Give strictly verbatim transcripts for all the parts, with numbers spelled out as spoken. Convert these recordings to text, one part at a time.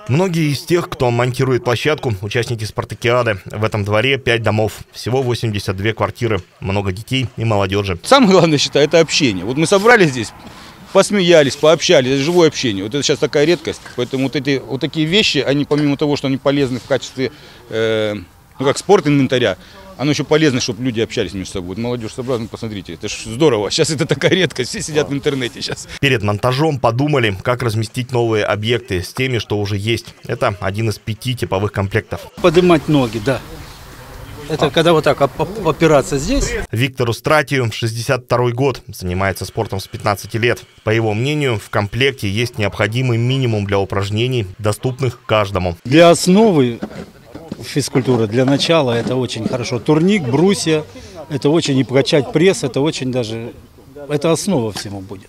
Многие из тех, кто монтирует площадку, участники спартакиады. В этом дворе пять домов, всего восемьдесят две квартиры, много детей и молодежи. Самое главное, считаю, это общение. Вот мы собрались здесь, посмеялись, пообщались, это живое общение. Вот это сейчас такая редкость, поэтому вот, эти, вот такие вещи, они помимо того, что они полезны в качестве, э, ну как спорт инвентаря, оно еще полезно, чтобы люди общались между собой. Молодежь собралась, ну, посмотрите, это ж здорово. Сейчас это такая редкость, все сидят в интернете сейчас. Перед монтажом подумали, как разместить новые объекты с теми, что уже есть. Это один из пяти типовых комплектов. Поднимать ноги, да. Это а. когда вот так опираться здесь. Виктору Стратию шестьдесят второй год, занимается спортом с пятнадцати лет. По его мнению, в комплекте есть необходимый минимум для упражнений, доступных каждому. Для основы физкультуры, для начала это очень хорошо. Турник, брусья, это очень, и прокачать пресс, это очень даже, это основа всему будет.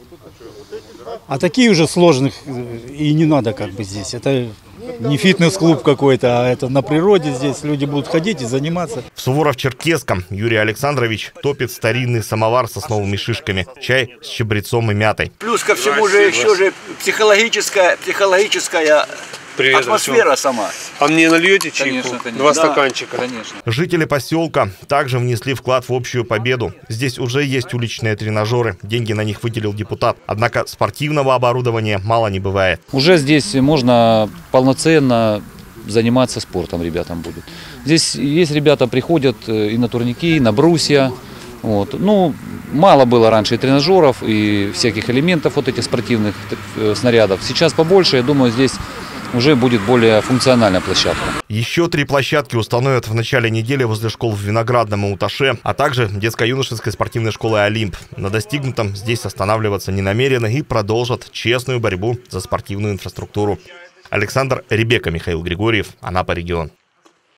А такие уже сложных и не надо как бы здесь. Это не фитнес-клуб какой-то, а это на природе здесь. Люди будут ходить и заниматься. В Суворов-Черкесском Юрий Александрович топит старинный самовар с сосновыми шишками, чай с чабрецом и мятой. Плюс ко всему же еще же психологическая, психологическая Привет, атмосфера сама. А мне нальете чайку? Конечно, конечно. Два да, стаканчика. Конечно. Жители поселка также внесли вклад в общую победу. Здесь уже есть уличные тренажеры. Деньги на них выделил депутат. Однако спортивного оборудования мало не бывает. Уже здесь можно полноценно заниматься спортом, ребятам будут. Здесь есть ребята, приходят и на турники, и на брусья. Вот. Ну, мало было раньше и тренажеров, и всяких элементов вот этих спортивных снарядов. Сейчас побольше, я думаю, здесь уже будет более функциональная площадка. Еще три площадки установят в начале недели возле школ в Виноградном и Уташе, а также детско-юношеской спортивной школы «Олимп». На достигнутом здесь останавливаться не намерены и продолжат честную борьбу за спортивную инфраструктуру. Александр Ребека, Михаил Григорьев, Анапа, регион.